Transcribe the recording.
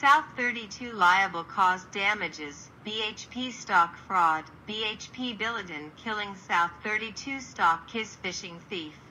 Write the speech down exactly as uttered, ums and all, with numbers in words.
South thirty-two liable cause damages, B H P stock fraud, B H P Billiton killing South thirty-two stock kiss phishing thief.